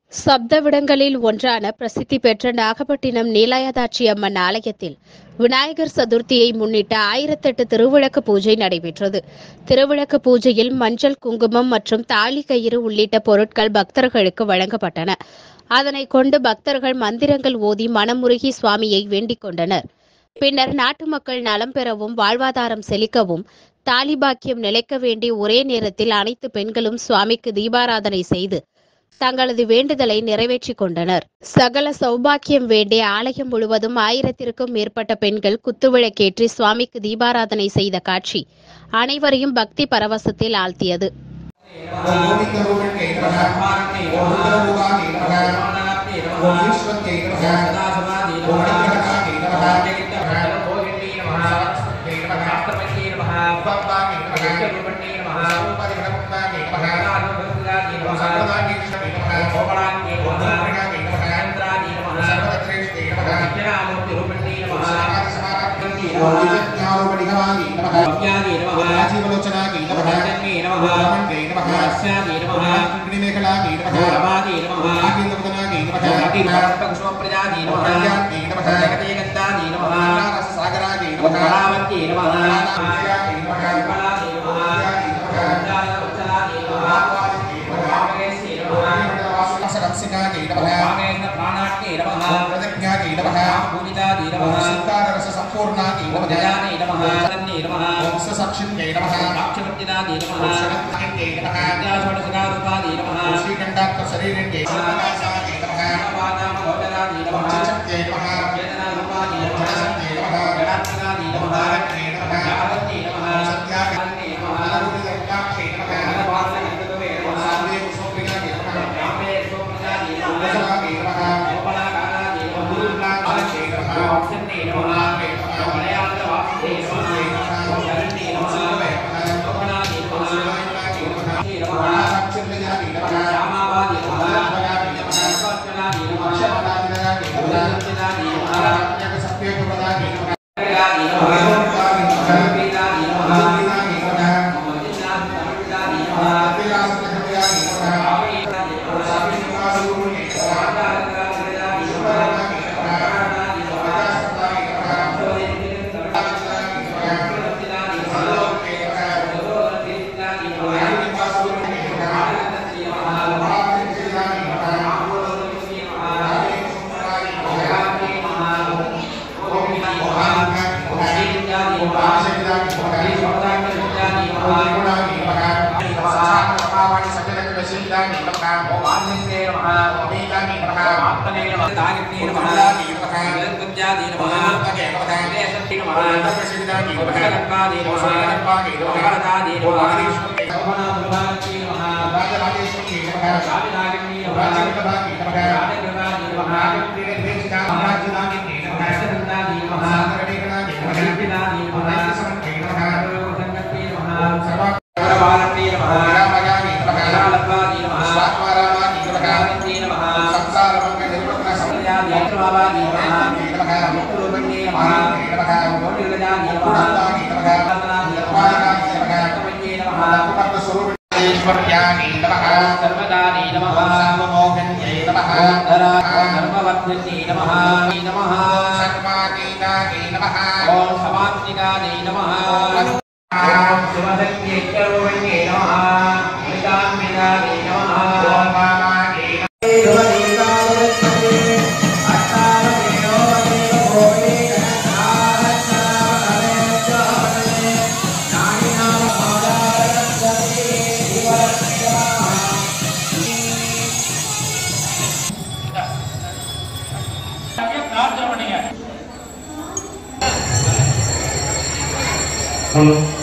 சப்தவிடங்களில் ஒன்றான பிரசித்தி பெற்ற நாகப்பட்டினம் நீலாயதாட்சி அம்மன் ஆலயத்தில் விநாயகர் சதுர்த்தியை முன்னிட்டு 1008 திருவிளக்கு பூஜை நடைபெற்றது. திருவிளக்கு பூஜையில் மஞ்சள், குங்குமம் மற்றும் தாலி கயிறு உள்ளிட்ட பொருட்கள் பக்தர்களுக்கு வழங்கப்பட்டன. அதனை கொண்டு பக்தர்கள் மந்திரங்கள் ஓதி மனமுருகி சுவாமியை வேண்டிக் கொண்டனர். பின்னர் நாட்டு மக்கள் நலம் பெறவும் வாழ்வாதாரம் செழிக்கவும் தாலி பாக்கியம் நிலைக்க வேண்டி ஒரே நேரத்தில் அனைத்து பெண்களும் சுவாமிக்கு தீபாராதனை செய்து தங்களது வேண்டுதலை நிறைவேற்றிக் கொண்டனர். சகல சௌபாக்கியம் வேண்டி ஆலயம் முழுவதும் 1000க்கும் மேற்பட்ட பெண்கள் குத்துவிளக்கேற்றி சுவாமிக்கு தீபாராதனை செய்த காட்சி அனைவரையும் பக்தி பரவசத்தில் ஆழ்த்தியது. Hello.